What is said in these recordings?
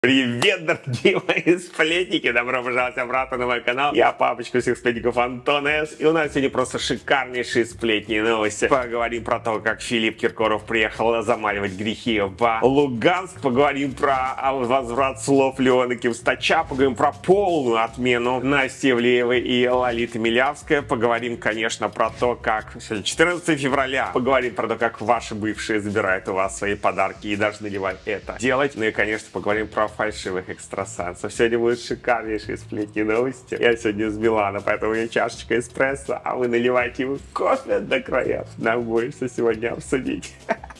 Привет, дорогие мои сплетники! Добро пожаловать обратно на мой канал. Я папочка всех сплетников Антон С. И у нас сегодня просто шикарнейшие сплетни и новости. Поговорим про то, как Филипп Киркоров приехал замаливать грехи в Луганск. Поговорим про возврат слов Леона Кивстача. Поговорим про полную отмену Насти Ивлеевой и Лолиты Милявской. Поговорим, конечно, про то, как 14 февраля. Поговорим про то, как ваши бывшие забирают у вас свои подарки и должны ли вы это делать. Ну и, конечно, поговорим про фальшивых экстрасенсов. Сегодня будут шикарнейшие сплетни новости. Я сегодня из Милана, поэтому у меня чашечка эспрессо, а вы наливайте его кофе до краев. Нам будет что сегодня обсудить.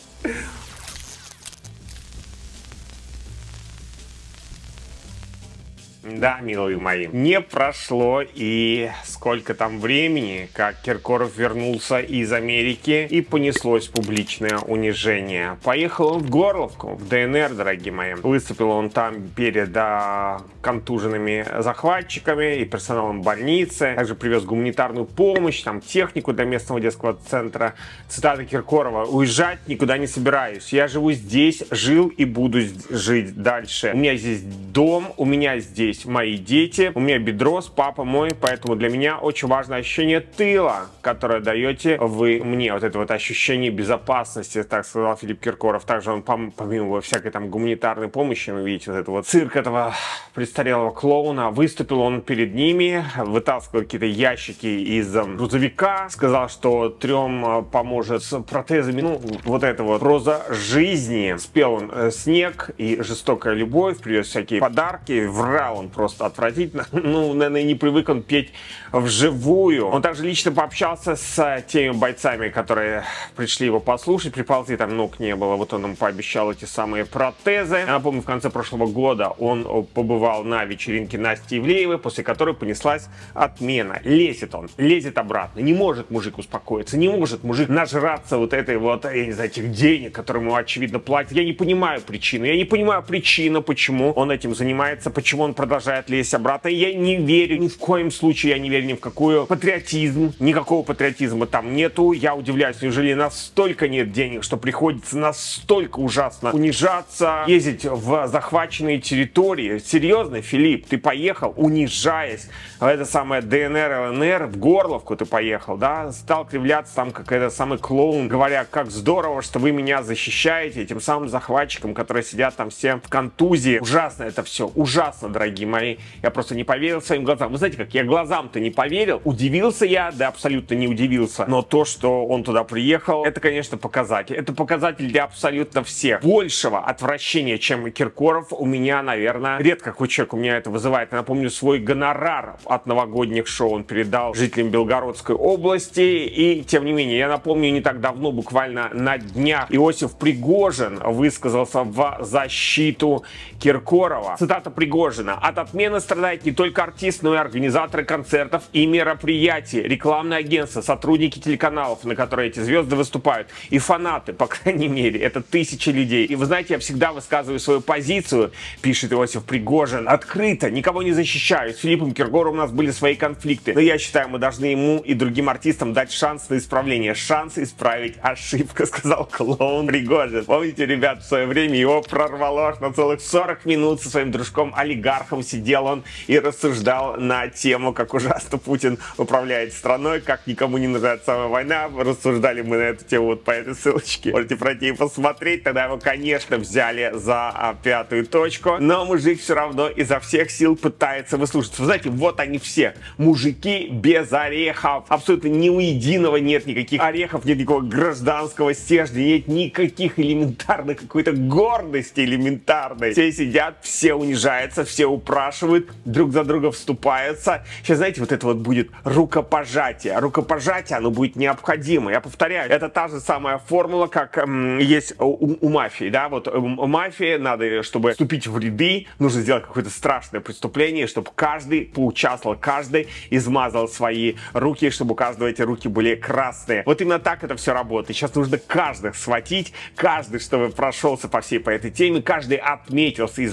Да, милые мои, не прошло и сколько там времени, как Киркоров вернулся из Америки и понеслось публичное унижение. Поехал он в Горловку, в ДНР, дорогие мои. Выступил он там перед контуженными захватчиками и персоналом больницы. Также привез гуманитарную помощь, там технику для местного детского центра. Цитата Киркорова: «Уезжать никуда не собираюсь. Я живу здесь, жил и буду жить дальше. У меня здесь дом, у меня здесь мои дети, у меня бедрос, папа мой, поэтому для меня очень важно ощущение тыла, которое даете вы мне». Вот это вот ощущение безопасности, так сказал Филипп Киркоров. Также он, помимо всякой там гуманитарной помощи, вы видите вот это вот цирк этого престарелого клоуна, выступил он перед ними, вытаскивал какие-то ящики из грузовика, сказал, что 3 поможет с протезами. Ну, вот это вот проза жизни. Спел он «Снег» и «Жестокая любовь», привез всякие подарки, врал он просто отвратительно. Ну, наверное, не привык он петь вживую. Он также лично пообщался с теми бойцами, которые пришли его послушать. Приползли, там ног не было. Вот он им пообещал эти самые протезы. Я напомню, в конце прошлого года он побывал на вечеринке Насти Ивлеевой, после которой понеслась отмена. Лезет он, лезет обратно. Не может мужик успокоиться, не может мужик нажраться вот этой вот из этих денег, которые ему очевидно платят. Я не понимаю причины. Я не понимаю причину, почему он этим занимается, почему он продолжает лезть обратно. Я не верю, ни в коем случае я не верю ни в какой патриотизм. Никакого патриотизма там нету. Я удивляюсь, неужели настолько нет денег, что приходится настолько ужасно унижаться, ездить в захваченные территории. Серьезно, Филипп, ты поехал, унижаясь в это самое ДНР, ЛНР, в Горловку ты поехал, да? Стал кривляться там, как этот самый клоун, говоря, как здорово, что вы меня защищаете этим самым захватчикам, которые сидят там все в контузии. Ужасно это все, ужасно, дорогие мои. Я просто не поверил своим глазам. Вы знаете, как я глазам-то не поверил. Удивился я, да абсолютно не удивился. Но то, что он туда приехал, это, конечно, показатель. Это показатель для абсолютно всех. Большего отвращения, чем Киркоров, у меня, наверное, редко какой человек у меня это вызывает. Я напомню, свой гонорар от новогодних шоу он передал жителям Белгородской области. И, тем не менее, я напомню, не так давно, буквально на днях, Иосиф Пригожин высказался в защиту Киркорова. Цитата Пригожина: «От отмены страдает не только артист, но и организаторы концертов и мероприятий, рекламные агентства, сотрудники телеканалов, на которые эти звезды выступают, и фанаты, по крайней мере, это тысячи людей. И вы знаете, я всегда высказываю свою позицию», пишет Иосиф Пригожин, «открыто, никого не защищаю. С Филиппом Киркоровым у нас были свои конфликты, но я считаю, мы должны ему и другим артистам дать шанс на исправление, шанс исправить ошибку», сказал клоун Пригожин. Помните, ребят, в свое время его прорвало аж на целых 40 минут со своим дружком-олигархом. Сидел он и рассуждал на тему, как ужасно Путин управляет страной, как никому не нужна самая война. Рассуждали мы на эту тему вот по этой ссылочке. Можете пройти и посмотреть. Тогда его, конечно, взяли за 5-ю точку. Но мужик все равно изо всех сил пытается выслушаться. Вы знаете, вот они все. Мужики без орехов. Абсолютно ни у единого нет никаких орехов, нет никакого гражданского стержня, нет никаких элементарных какой-то гордости элементарной. Все сидят, все унижаются, все упрашивают, друг за друга вступаются. Сейчас, знаете, вот это вот будет рукопожатие. Рукопожатие, оно будет необходимо. Я повторяю, это та же самая формула, как есть у мафии, да, вот у мафии надо, чтобы вступить в ряды, нужно сделать какое-то страшное преступление, чтобы каждый поучаствовал, каждый измазал свои руки, чтобы у каждого эти руки были красные. Вот именно так это все работает. Сейчас нужно каждых схватить, каждый, чтобы прошелся по всей по этой теме, каждый отметился, изморался,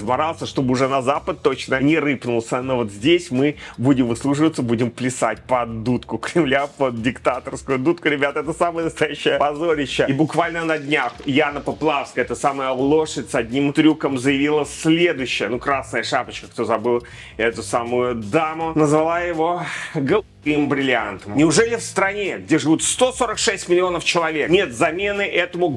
чтобы уже на Запад точно не рыпнулся. Но вот здесь мы будем выслуживаться, будем плясать под дудку Кремля, под диктаторскую дудку. Ребята, это самое настоящее позорище. И буквально на днях Яна Поплавская, эта самая лошадь, с одним трюком заявила следующее. Ну, красная шапочка, кто забыл эту самую даму, назвала его голубым бриллиантом. Неужели в стране, где живут 146 миллионов человек, нет замены этому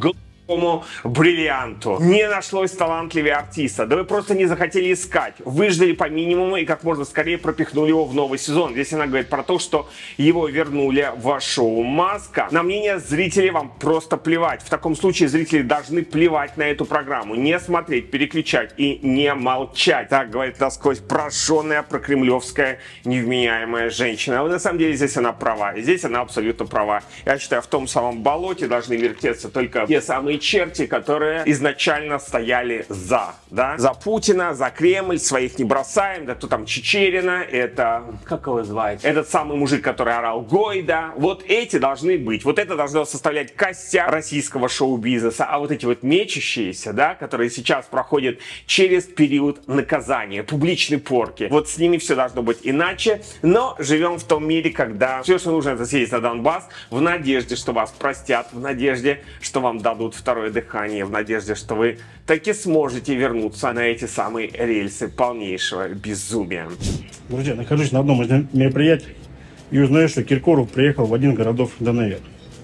бриллианту? Не нашлось талантливее артиста. Да вы просто не захотели искать. Выждали по минимуму и как можно скорее пропихнули его в новый сезон. Здесь она говорит про то, что его вернули в шоу «Маска». На мнение зрителей вам просто плевать. В таком случае зрители должны плевать на эту программу. Не смотреть, переключать и не молчать. Так говорит насквозь прожженная прокремлевская невменяемая женщина. А на самом деле здесь она права. И здесь она абсолютно права. Я считаю, в том самом болоте должны вертеться только те самые черти, которые изначально стояли за Путина, за Кремль, своих не бросаем, да кто там Чичерина, это, как его звать, этот самый мужик, который орал Гойда, вот эти должны быть, вот это должно составлять костяк российского шоу-бизнеса, а вот эти вот мечущиеся, да, которые сейчас проходят через период наказания, публичной порки, вот с ними все должно быть иначе, но живем в том мире, когда все, что нужно, это съездить на Донбасс в надежде, что вас простят, в надежде, что вам дадут второе дыхание, в надежде, что вы таки сможете вернуться на эти самые рельсы полнейшего безумия. Друзья, нахожусь на одном из мероприятий и узнаю, что Киркоров приехал в один городов ДНР.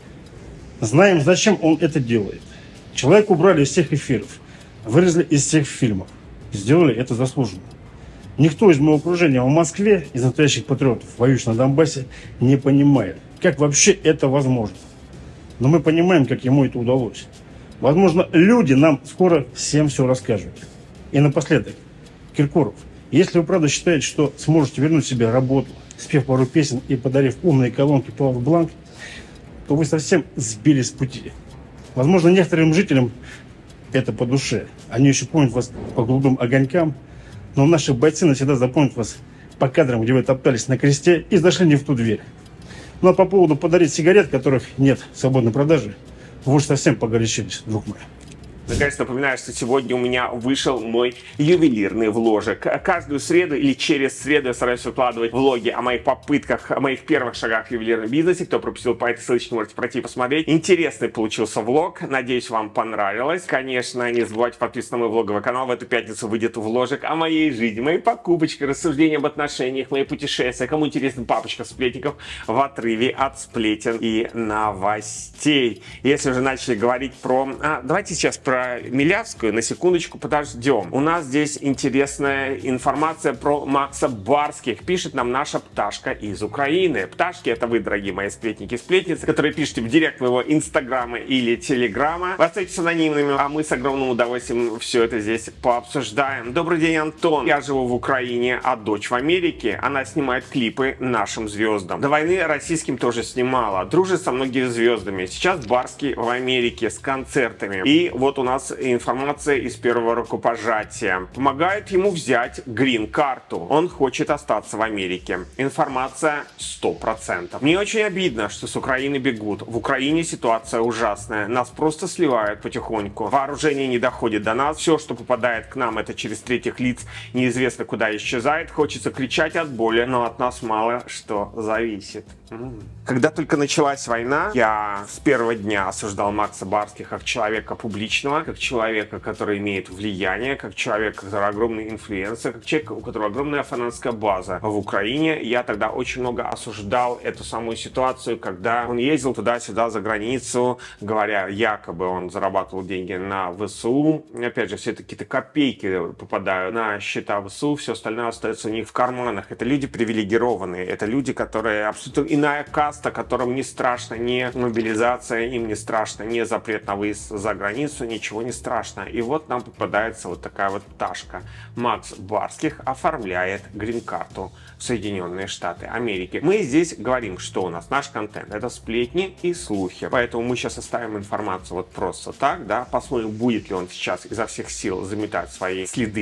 Знаем, зачем он это делает. Человека убрали из всех эфиров, вырезали из всех фильмов. Сделали это заслуженно. Никто из моего окружения в Москве, из настоящих патриотов, воюющих на Донбассе, не понимает, как вообще это возможно. Но мы понимаем, как ему это удалось. Возможно, люди нам скоро всем все расскажут. И напоследок, Киркоров, если вы правда считаете, что сможете вернуть себе работу, спев пару песен и подарив умные колонки Power Blank, то вы совсем сбились с пути. Возможно, некоторым жителям это по душе. Они еще помнят вас по голубым огонькам, но наши бойцы навсегда запомнят вас по кадрам, где вы топтались на кресте и зашли не в ту дверь. Ну а по поводу подарить сигарет, которых нет в свободной продаже, вы уж совсем погорячились, друг мой. Наконец, напоминаю, что сегодня у меня вышел мой ювелирный вложек. Каждую среду или через среду я стараюсь выкладывать влоги о моих попытках, о моих первых шагах в ювелирном бизнесе. Кто пропустил по этой ссылочке, можете пройти и посмотреть. Интересный получился влог. Надеюсь, вам понравилось. Конечно, не забывайте подписываться на мой влоговый канал. В эту пятницу выйдет вложек о моей жизни, моей покупочке, рассуждения об отношениях, мои путешествия. Кому интересен папочка сплетников в отрыве от сплетен и новостей. Если уже начали говорить про... давайте сейчас про Милявскую на секундочку подождем. У нас здесь интересная информация про Макса Барских. Пишет нам наша пташка из Украины. Пташки — это вы, дорогие мои сплетники и сплетницы, которые пишете в директ моего инстаграма или телеграма. Вы остаетесь анонимными, а мы с огромным удовольствием все это здесь пообсуждаем. Добрый день, Антон. Я живу в Украине, а дочь в Америке. Она снимает клипы нашим звездам. До войны российским тоже снимала. Дружит со многими звездами. Сейчас Барский в Америке с концертами. И вот у нас информация из первого рукопожатия. Помогает ему взять грин-карту. Он хочет остаться в Америке. Информация 100%. Мне очень обидно, что с Украины бегут. В Украине ситуация ужасная. Нас просто сливают потихоньку. Вооружение не доходит до нас. Все, что попадает к нам, это через третьих лиц. Неизвестно, куда исчезает. Хочется кричать от боли, но от нас мало что зависит. Когда только началась война, я с первого дня осуждал Макса Барских как человека публичного, как человека, который имеет влияние, как человека, который огромный инфлюенсер, как человека, у которого огромная фанатская база в Украине. Я тогда очень много осуждал эту самую ситуацию, когда он ездил туда-сюда за границу, говоря, якобы он зарабатывал деньги на ВСУ. Опять же, все это какие-то копейки попадают на счета ВСУ, все остальное остается у них в карманах. Это люди привилегированные, это люди, которые абсолютно иная каста, которым не страшно ни мобилизация, им не страшно ни запрет на выезд за границу, ничего не страшно. И вот нам попадается вот такая вот пташка. Макс Барских оформляет грин-карту в Соединенные Штаты Америки. Мы здесь говорим, что у нас наш контент — это сплетни и слухи. Поэтому мы сейчас оставим информацию вот просто так, да, посмотрим, будет ли он сейчас изо всех сил заметать свои следы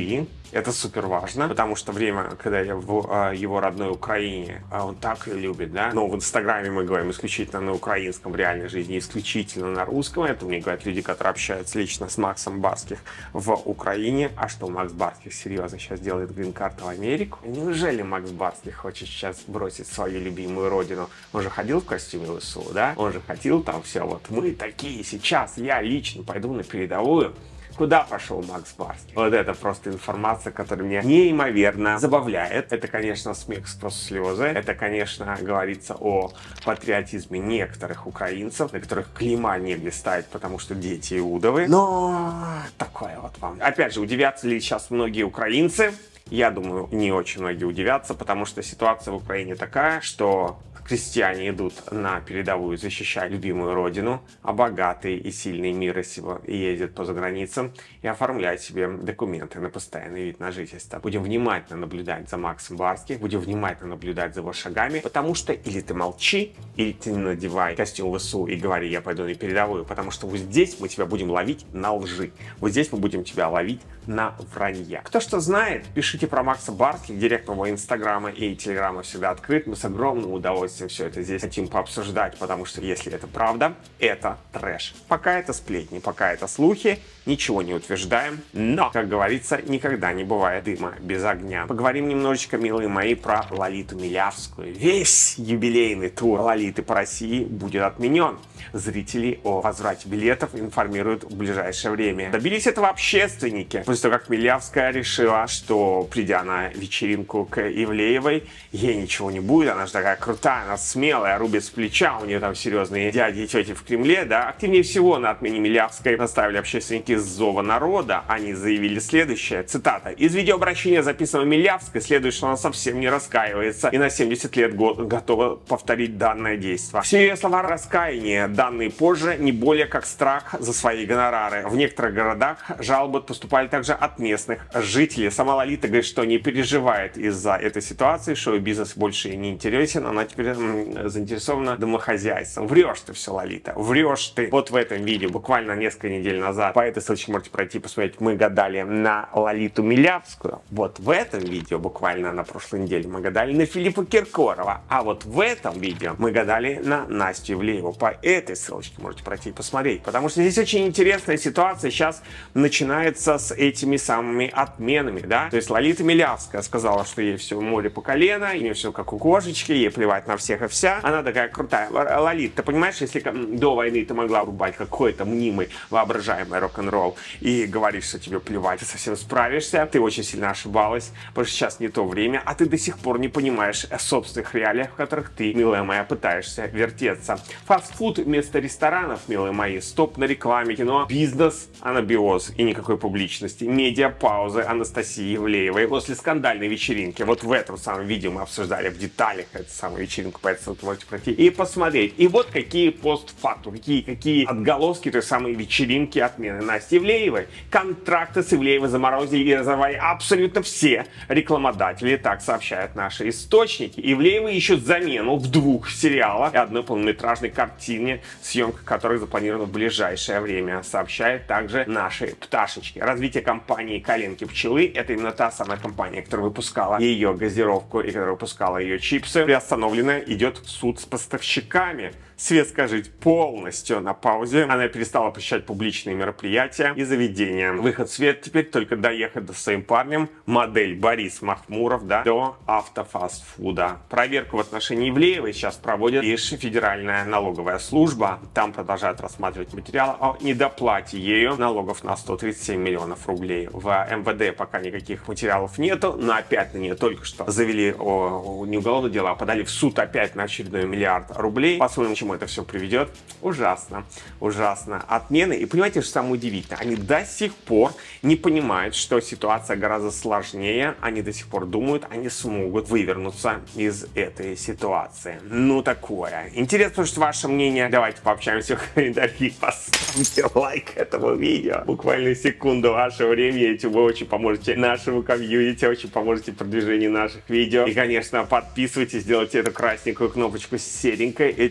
Это супер важно, потому что время, когда я в его родной Украине, он так ее любит, да. Но в Инстаграме мы говорим исключительно на украинском, в реальной жизни исключительно на русском. Это мне говорят люди, которые общаются лично с Максом Барских в Украине. А что Макс Барских серьезно сейчас делает грин-карту в Америку? Неужели Макс Барских хочет сейчас бросить свою любимую родину? Он же ходил в костюме ВСУ, да? Он же ходил там все, вот мы такие сейчас, я лично пойду на передовую. Куда пошел Макс Барских? Вот это просто информация, которая меня неимоверно забавляет. Это, конечно, смех сквозь слезы. Это, конечно, говорится о патриотизме некоторых украинцев, на которых клейма негде ставить, потому что дети иудовы. Но такое вот вам. Опять же, удивятся ли сейчас многие украинцы? Я думаю, не очень многие удивятся, потому что ситуация в Украине такая, что крестьяне идут на передовую защищать любимую родину, а богатые и сильные мира сего ездят по заграницам и оформляют себе документы на постоянный вид на жительство. Будем внимательно наблюдать за Максом Барских, будем внимательно наблюдать за его шагами, потому что или ты молчи, или ты не надевай костюм ВСУ и говори, я пойду на передовую, потому что вот здесь мы тебя будем ловить на лжи. Вот здесь мы будем тебя ловить на вранье. Кто что знает, пишите про Макса Барских, директ моего инстаграма и телеграма всегда открыт. Мы с огромным удовольствием все это здесь хотим пообсуждать, потому что если это правда, это трэш. Пока это сплетни, пока это слухи, ничего не утверждаем, но, как говорится, никогда не бывает дыма без огня. Поговорим немножечко, милые мои, про Лолиту Милявскую. Весь юбилейный тур Лолиты по России будет отменен. Зрители о возврате билетов информируют в ближайшее время. Добились этого общественники. После того, как Милявская решила, что, придя на вечеринку к Ивлеевой, ей ничего не будет, она же такая крутая, она смелая, рубит с плеча, у нее там серьезные дяди и тети в Кремле, да. Активнее всего на отмене Милявской наставили общественники с зова народа. Они заявили следующее, цитата: «Из видеообращения, записанного Милявской, следует, что она совсем не раскаивается и на 70 лет готова повторить данное действие. Все ее слова раскаяния, данные позже, не более как страх за свои гонорары. В некоторых городах жалобы поступали также от местных жителей. Сама Лолита говорит, что не переживает из-за этой ситуации, шоу-бизнес больше ей не интересен, она теперь заинтересована домохозяйством». Врешь ты все, Лолита, врешь ты. Вот в этом видео, буквально несколько недель назад, по этой ссылочке можете пройти посмотреть, мы гадали на Лолиту Милявскую. Вот в этом видео, буквально на прошлой неделе, мы гадали на Филиппа Киркорова. А вот в этом видео мы гадали на Настю Ивлееву. По этой ссылочке можете пройти и посмотреть. Потому что здесь очень интересная ситуация сейчас начинается с этими самыми отменами, да. То есть Лолита Милявская сказала, что ей все море по колено, ей все как у кошечки, ей плевать на всех и вся. Она такая крутая. Лолит, ты понимаешь, если до войны ты могла рубать какой-то мнимый воображаемый рок-н-ролл и говоришь, что тебе плевать, ты совсем справишься, ты очень сильно ошибалась, потому что сейчас не то время, а ты до сих пор не понимаешь собственных реалиях, в которых ты, милая моя, пытаешься вертеться. Фастфуд вместо ресторанов, милые мои, стоп на рекламе, кино, бизнес, анабиоз и никакой публичности, медиапаузы Анастасии Ивлеевой после скандальной вечеринки. Вот в этом самом видео мы обсуждали в деталях эту самую вечеринку, поэтому вы можете пройти и посмотреть. И вот какие постфакту, какие отголоски той самой вечеринки отмены Насти Ивлеевой. Контракты с Ивлеевой заморозили и разорвали абсолютно все рекламодатели, так сообщают наши источники. Ивлеева ищут замену в 2 сериалах и одной полнометражной картине, съемка которой запланирована в ближайшее время, сообщают также наши пташечки. Развитие компании «Коленки пчелы» — это именно та самая компания, которая выпускала ее газировку и которая выпускала ее чипсы, приостановлена, идет в суд с поставщиками. Светская жизнь полностью на паузе. Она перестала посещать публичные мероприятия и заведения. Выход в свет теперь только доехать до своим парнем, модель Борис Махмуров, да, до автофастфуда. Проверку в отношении Ивлеевой сейчас проводит лишь Федеральная налоговая служба. Там продолжают рассматривать материалы о недоплате ею налогов на 137 миллионов рублей. В МВД пока никаких материалов нету, но опять на нее только что завели не уголовное дело, а подали в суд опять на очередной миллиард рублей. Посмотрим, к чему это все приведет. Ужасно. Ужасно. Отмены. И понимаете, что самое удивительное? Они до сих пор не понимают, что ситуация гораздо сложнее. Они до сих пор думают, они смогут вывернуться из этой ситуации. Ну, такое. Интересно, что ваше мнение. Давайте пообщаемся в комментариях. Поставьте лайк этому видео. Буквально секунду вашего времени. Этим вы очень поможете нашему комьюнити, очень поможете продвижению наших видео. И, конечно, подписывайтесь, делайте эту красненькую кнопочку с серенькой. Этим вы поможете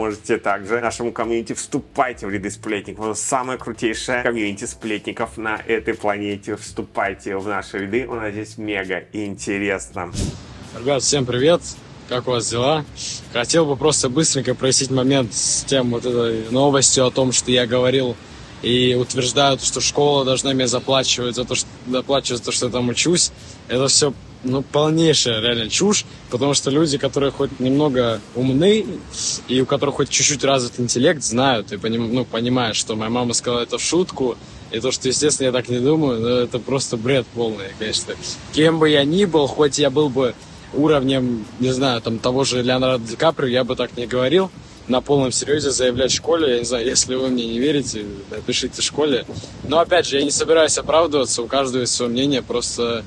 можете также нашему комьюнити. Вступайте в ряды сплетников. Это самое крутейшее комьюнити сплетников на этой планете. Вступайте в наши ряды. У нас здесь мега интересно. Ребят, всем привет! Как у вас дела? Хотел бы просто быстренько прояснить момент с тем вот этой новостью о том, что я говорил и утверждают, что школа должна мне доплачивать за то, что я там учусь. Это все полнейшая реально чушь, потому что люди, которые хоть немного умны и у которых хоть чуть-чуть развит интеллект, знают и понимают, что моя мама сказала это в шутку, и то, что, естественно, я так не думаю, но это просто бред полный, конечно. Кем бы я ни был, хоть я был бы уровнем, не знаю, там того же Леонардо Ди Каприо, я бы так не говорил. На полном серьезе заявлять в школе, я не знаю, если вы мне не верите, напишите в школе. Но опять же, я не собираюсь оправдываться, у каждого есть свое мнение, просто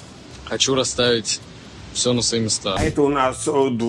хочу расставить все на свои места. Это у нас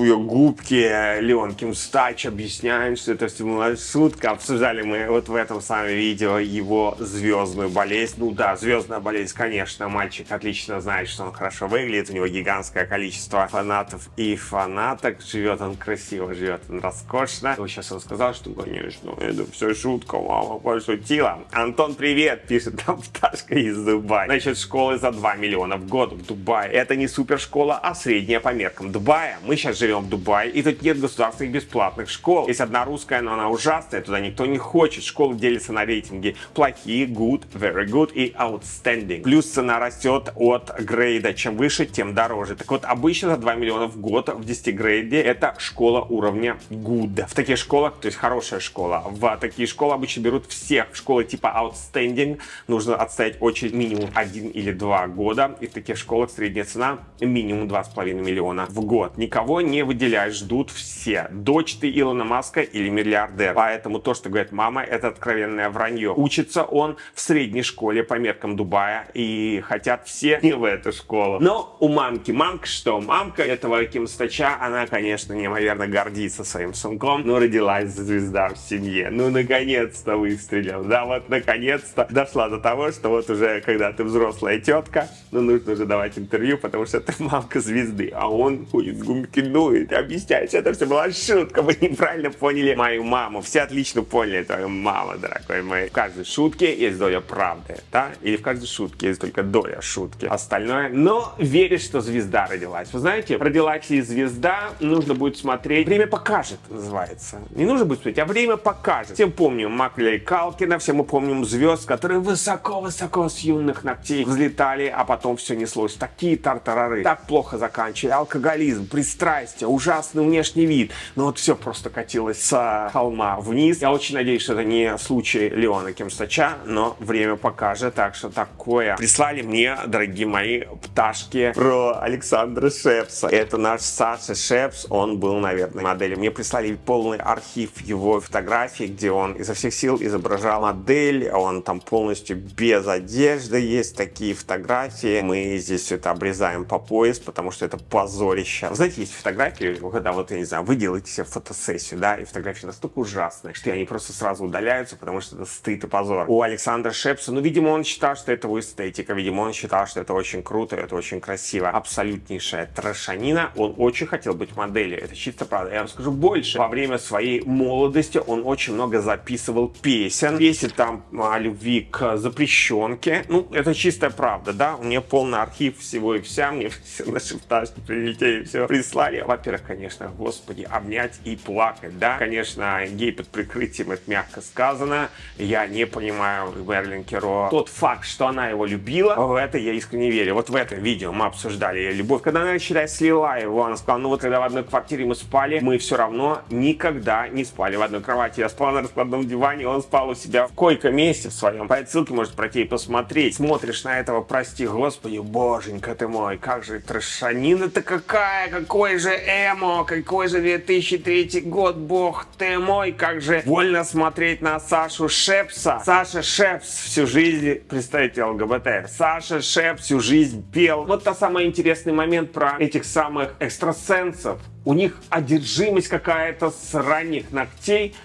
двуегубки, Леон Кимстач объясняем, что это все была шутка. Обсуждали мы вот в этом самом видео его звездную болезнь. Ну да, звездная болезнь, конечно, мальчик отлично знает, что он хорошо выглядит, у него гигантское количество фанатов и фанаток, живет он красиво, живет он роскошно. Вот сейчас он сказал, что, конечно, это все шутка, мама пошутила. Антон, привет, пишет нам пташка из Дубая. Значит, школы за 2 миллиона в год в Дубае. Это не супершкола, а средняя по меркам Дубая. Мы сейчас живем в Дубае, и тут нет государственных бесплатных школ. Есть одна русская, но она ужасная, туда никто не хочет. Школы делятся на рейтинги плохие, good, very good и outstanding. Плюс цена растет от грейда. Чем выше, тем дороже. Так вот, обычно за 2 миллиона в год в 10 грейде это школа уровня good. В таких школах, то есть хорошая школа, в такие школы обычно берут всех. В школы типа outstanding нужно отстоять очередь минимум 1 или 2 года. И в таких школах средняя цена минимум 2,5 миллиона в год. Никого не выделяют, ждут все. Дочь ты Илона Маска или миллиардер. Поэтому то, что говорит мама, это откровенное вранье. Учится он в средней школе по меркам Дубая, и хотят все не в эту школу. Но у мамки. Мамка что? Мамка этого Кимстача, она, конечно, неимоверно гордится своим сынком. Но родилась звезда в семье. Ну, наконец-то выстрелил. Да, вот наконец-то дошла до того, что вот уже, когда ты взрослая тетка, ну, нужно уже давать интервью, потому что ты мамка звезды, а он ходит, гумки дует, объясняет, что это все была шутка, вы неправильно поняли мою маму. Все отлично поняли твою маму, дорогой мой. В каждой шутке есть доля правды, да? Или в каждой шутке есть только доля шутки. Остальное, но веришь, что звезда родилась. Вы знаете, родилась ли звезда, нужно будет смотреть. Время покажет, называется. Не нужно будет смотреть, а время покажет. Всем помним Макля и Калкина, все мы помним звезд, которые высоко-высоко с юных ногтей взлетали, а потом все неслось. Такие тартарары. Так плохо заканчивали. Алкоголизм, пристрастие, ужасный внешний вид. Но вот все просто катилось с холма вниз. Я очень надеюсь, что это не случай Леона Кимстача, но время покажет. Так что такое. Прислали мне, дорогие мои, пташки про Александра Шепса. Это наш Саша Шепс. Он был, наверное, моделью. Мне прислали полный архив его фотографий, где он изо всех сил изображал модель. Он там полностью без одежды. Есть такие фотографии. Мы здесь все это обрезаем по пояс, потому что это позорище. Вы знаете, есть фотографии, когда вот, я не знаю, вы делаете себе фотосессию, да, и фотографии настолько ужасные, что они просто сразу удаляются, потому что это стыд и позор. У Александра Шепса, ну, видимо, он считал, что это его эстетика, видимо, он считал, что это очень круто, это очень красиво. Абсолютнейшая трэшанина. Он очень хотел быть моделью, это чисто правда. Я вам скажу больше. Во время своей молодости он очень много записывал песен. Песен там о любви к запрещенке. Ну, это чистая правда, да. У меня полный архив всего и вся. Мне все наши пташки прилетели, все прислали. Во-первых, конечно, господи, обнять и плакать, да. Конечно, гей под прикрытием, это мягко сказано. Я не понимаю Мерлин Керро. Тот факт, что она его любила, в это я искренне верю. Вот в этом видео мы обсуждали ее любовь. Когда она, считай, слила его, она сказала, ну вот когда в одной квартире мы спали, мы все равно никогда не спали в одной кровати. Я спал на раскладном диване, он спал у себя в койко-месте в своем. По этой ссылке можете пройти и посмотреть. Смотришь на этого, прости господи, боженька ты мой, как же трэшанина-то какая, какой же эмо, какой же 2003 год, бог ты мой, как же больно смотреть на Сашу Шепса. Саша Шепс всю жизнь, представитель ЛГБТ, Саша Шепс всю жизнь пел. Вот тот самый интересный момент про этих самых экстрасенсов. У них одержимость какая-то с ранних ногтей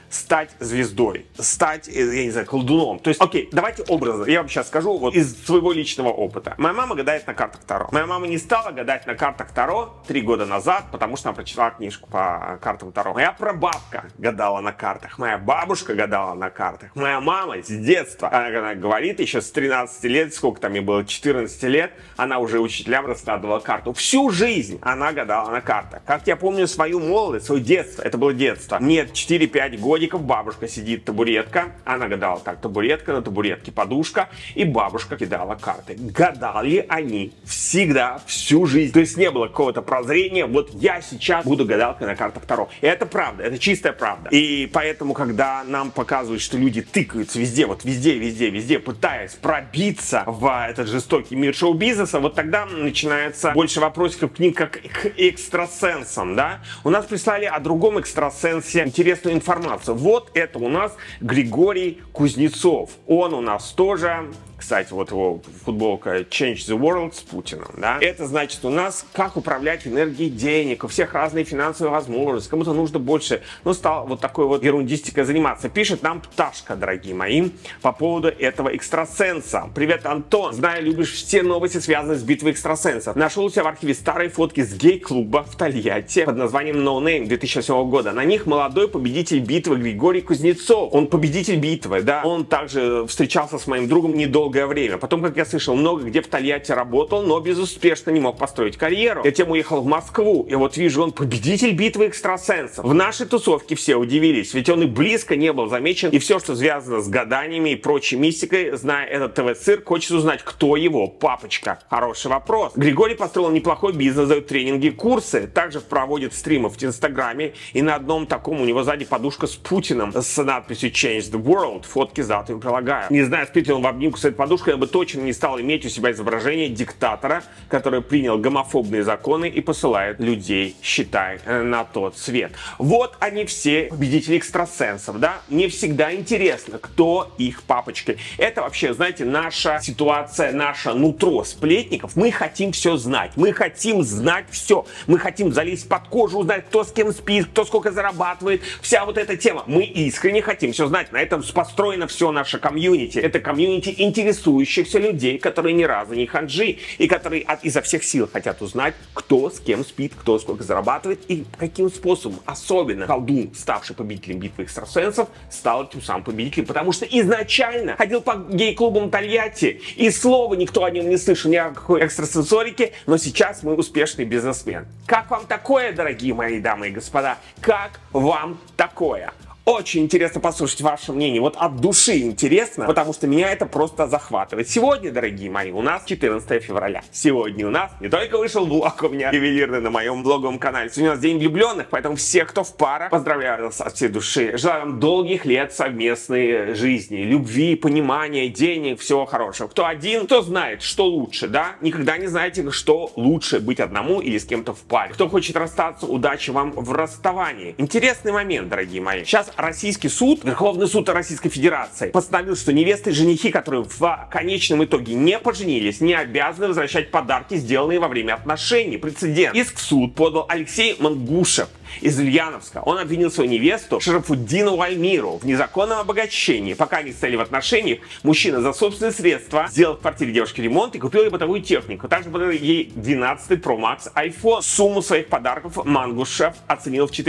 стать звездой, стать, я не знаю, колдуном. То есть, окей, давайте образно. Я вам сейчас скажу вот из своего личного опыта. Моя мама гадает на картах Таро. Моя мама не стала гадать на картах Таро 3 года назад, потому что она прочитала книжку по картам Таро. Моя прабабка гадала на картах, моя бабушка гадала на картах. Моя мама с детства, она говорит, еще с 13 лет, сколько там ей было, 14 лет, она уже учителям раскладывала карту. Всю жизнь она гадала на картах. Как я помню свою молодость, свое детство, это было детство. Нет, 4-5 годиков, бабушка сидит, табуретка, она гадала так, табуретка, на табуретке подушка, и бабушка кидала карты. Гадали они всегда, всю жизнь. То есть не было какого-то прозрения, вот я сейчас буду гадалкой на картах Таро. И это правда, это чистая правда. И поэтому, когда нам показывают, что люди тыкаются везде, вот везде, пытаясь пробиться в этот жестокий мир шоу-бизнеса, вот тогда начинается больше вопросиков к ним, как к экстрасенсам, да? У нас прислали о другом экстрасенсе интересную информацию. Вот это у нас Григорий Кузнецов. Он у нас тоже... Кстати, вот его футболка Change the World с Путиным, да? Это значит у нас, как управлять энергией денег, у всех разные финансовые возможности, кому-то нужно больше, ну, стал вот такой вот ерундистикой заниматься. Пишет нам Пташка, дорогие мои, по поводу этого экстрасенса. Привет, Антон. Знаю, любишь все новости, связанные с битвой экстрасенсов. Нашел у себя в архиве старые фотки с гей-клуба в Тольятти под названием No Name 2008 года. На них молодой победитель битвы Григорий Кузнецов. Он победитель битвы, да? Он также встречался с моим другом недолго время. Потом, как я слышал, много где в Тольятти работал, но безуспешно не мог построить карьеру. Я тем уехал в Москву, и вот вижу, он победитель битвы экстрасенсов. В нашей тусовке все удивились, ведь он и близко не был замечен, и все, что связано с гаданиями и прочей мистикой, зная этот ТВ-цирк, хочется узнать, кто его папочка. Хороший вопрос. Григорий построил неплохой бизнес, дает тренинги, курсы, также проводит стримы в Инстаграме, и на одном таком у него сзади подушка с Путиным с надписью Change the World. Фотки завтра им прилагаю. Не знаю, спит ли он в обнимку с этой подушкой, я бы точно не стал иметь у себя изображение диктатора, который принял гомофобные законы и посылает людей, считай, на тот свет. Вот они все победители экстрасенсов, да? Мне всегда интересно, кто их папочки. Это вообще, знаете, наша ситуация, наше нутро сплетников. Мы хотим все знать. Мы хотим знать все. Мы хотим залезть под кожу, узнать, кто с кем спит, кто сколько зарабатывает. Вся вот эта тема. Мы искренне хотим все знать. На этом построено все наше комьюнити. Это комьюнити интересующихся людей, которые ни разу не ханжи и которые изо всех сил хотят узнать, кто с кем спит, кто сколько зарабатывает и каким способом. Особенно колдун, ставший победителем битвы экстрасенсов, стал этим самым победителем, потому что изначально ходил по гей-клубам Тольятти, и слова никто о нем не слышал, ни о какой экстрасенсорике, но сейчас мы успешный бизнесмен. Как вам такое, дорогие мои дамы и господа? Как вам такое? Очень интересно послушать ваше мнение. Вот от души интересно, потому что меня это просто захватывает. Сегодня, дорогие мои, у нас 14 февраля. Сегодня у нас не только вышел влог у меня ювелирный на моем блоговом канале, сегодня у нас День влюбленных, поэтому всех, кто в парах, поздравляю вас от всей души. Желаю вам долгих лет совместной жизни, любви, понимания, денег, всего хорошего. Кто один, кто знает, что лучше, да? Никогда не знаете, что лучше, быть одному или с кем-то в паре. Кто хочет расстаться, удачи вам в расставании. Интересный момент, дорогие мои. Сейчас российский суд, Верховный суд Российской Федерации, постановил, что невесты и женихи, которые в конечном итоге не поженились, не обязаны возвращать подарки, сделанные во время отношений. Прецедент. Иск в суд подал Алексей Мангушев из Ульяновска. Он обвинил свою невесту Шарафуддинову Альмиру в незаконном обогащении. Пока они стояли в отношениях, мужчина за собственные средства сделал в квартире девушки ремонт и купил ей бытовую технику. Также подарил ей 12 Pro Max iPhone. Сумму своих подарков Мангушев оценил в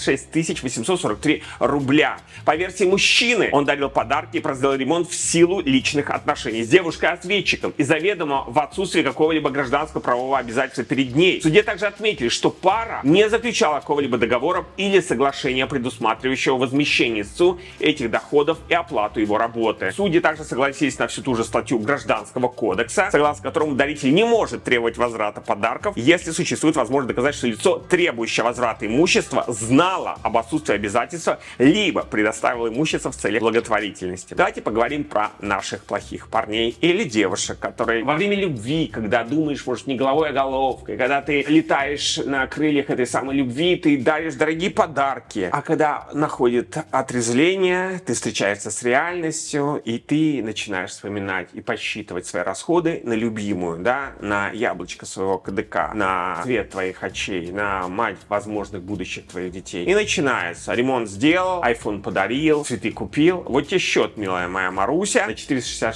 466 843 рубля. По версии мужчины, он дарил подарки и произвел ремонт в силу личных отношений с девушкой-ответчиком и заведомо в отсутствии какого-либо гражданского правового обязательства перед ней. В суде также отметили, что пара не заключала какого-либо договоров или соглашения, предусматривающего возмещение истцу этих доходов и оплату его работы. Судьи также согласились на всю ту же статью Гражданского кодекса, согласно которому даритель не может требовать возврата подарков, если существует возможность доказать, что лицо, требующее возврата имущества, знало об отсутствии обязательства, либо предоставило имущество в целях благотворительности. Давайте поговорим про наших плохих парней или девушек, которые во время любви, когда думаешь, может, не головой, а головкой, когда ты летаешь на крыльях этой самой любви, ты даришь дорогие подарки. А когда находит отрезвление, ты встречаешься с реальностью, и ты начинаешь вспоминать и подсчитывать свои расходы на любимую, да, на яблочко своего КДК, на цвет твоих очей, на мать возможных будущих твоих детей. И начинается. Ремонт сделал, iPhone подарил, цветы купил. Вот тебе счет, милая моя Маруся, на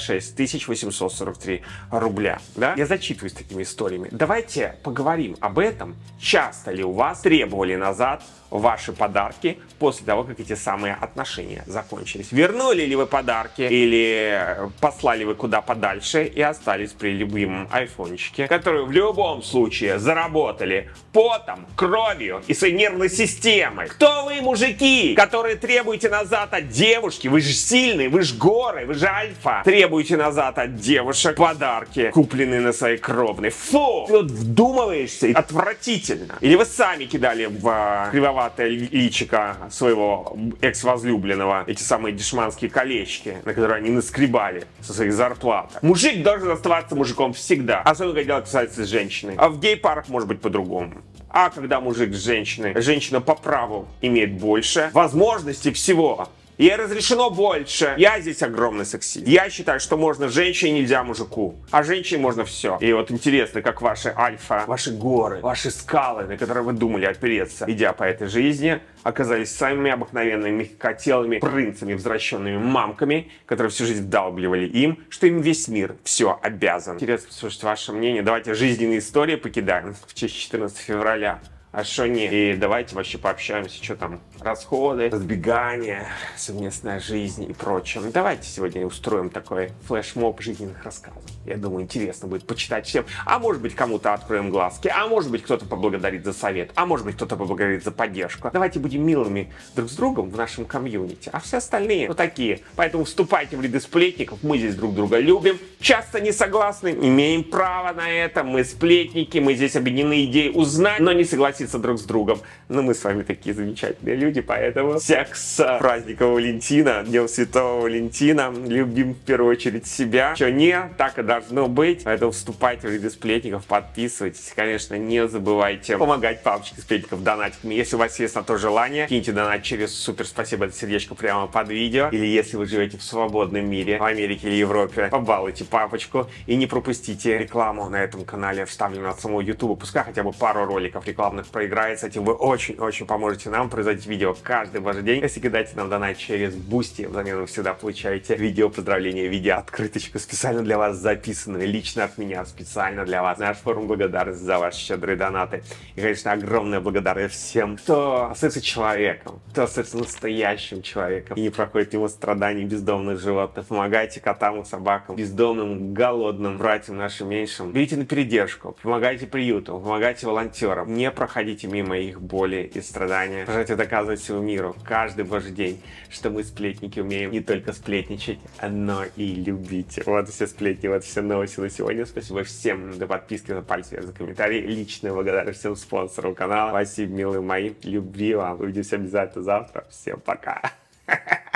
466 843 рубля. Да? Я зачитываюсь такими историями. Давайте поговорим об этом. Часто ли у вас требовали назад ваши подарки после того, как эти самые отношения закончились? Вернули ли вы подарки или послали вы куда подальше и остались при любимом айфончике, который в любом случае заработали потом, кровью и своей нервной системой? Кто вы, мужики, которые требуете назад от девушки? Вы же сильные, вы же горы, вы же альфа. Требуете назад от девушек подарки, купленные на своей кровной. Фу! Ты вот вдумываешься, отвратительно. Или вы сами кидали в кривоватое личико своего экс-возлюбленного эти самые дешманские колечки, на которые они наскребали со своих зарплат. Мужик должен оставаться мужиком всегда. Особенно, когда дело касается женщины. А в гей-парах может быть по-другому. А когда мужик с женщиной, женщина по праву имеет больше возможностей всего. Ей разрешено больше. Я здесь огромный сексист. Я считаю, что можно женщине, нельзя мужику. А женщине можно все. И вот интересно, как ваши альфа, ваши горы, ваши скалы, на которые вы думали опереться, идя по этой жизни, оказались самыми обыкновенными мягкотелыми принцами, возвращенными мамками, которые всю жизнь вдалбливали им, что им весь мир все обязан. Интересно послушать ваше мнение. Давайте жизненные истории покидаем в честь 14 февраля. А что нет? И давайте вообще пообщаемся, что там, расходы, разбегания, совместная жизнь и прочее. Давайте сегодня устроим такой флешмоб жизненных рассказов. Я думаю, интересно будет почитать всем. А может быть, кому-то откроем глазки, а может быть, кто-то поблагодарит за совет, а может быть, кто-то поблагодарит за поддержку. Давайте будем милыми друг с другом в нашем комьюнити, а все остальные, ну, такие. Поэтому вступайте в ряды сплетников, мы здесь друг друга любим, часто не согласны, имеем право на это, мы сплетники, мы здесь объединены идеей узнать, но не согласиться друг с другом. Но мы с вами такие замечательные люди, поэтому всех с праздником Валентина, Днем Святого Валентина, любим в первую очередь себя. Что не, так и должно быть. Поэтому вступайте в ряды сплетников, подписывайтесь. Конечно, не забывайте помогать папочке сплетников донатиками. Если у вас есть на то желание, киньте донат через супер спасибо, это сердечко прямо под видео. Или если вы живете в свободном мире, в Америке или Европе, побалуйте папочку и не пропустите рекламу на этом канале, вставленную от самого YouTube. Пускай хотя бы пару роликов рекламных проиграет. С этим вы очень-очень поможете нам производить видео каждый божий день. Если кидаете нам донат через Boosty, взамен вы всегда получаете видео поздравления, видео открыточку специально для вас записанную, лично от меня, специально для вас. Наш форум благодарности за ваши щедрые донаты. И, конечно, огромная благодарность всем, кто остается человеком, кто остается настоящим человеком и не проходит мимо страданий бездомных животных. Помогайте котам и собакам, бездомным, голодным, братьям нашим меньшим. Берите на передержку, помогайте приютам, помогайте волонтерам. Не проходите мимо их боли и страдания. Пожалуйста, доказывать всему миру каждый божий день, что мы, сплетники, умеем не только сплетничать, но и любить. Вот все сплетни, вот все новости на сегодня. Спасибо всем за подписки, за пальцы вверх, за комментарии. Личная благодарность всем спонсорам канала. Спасибо, милые мои. Любви вам. Увидимся обязательно завтра. Всем пока.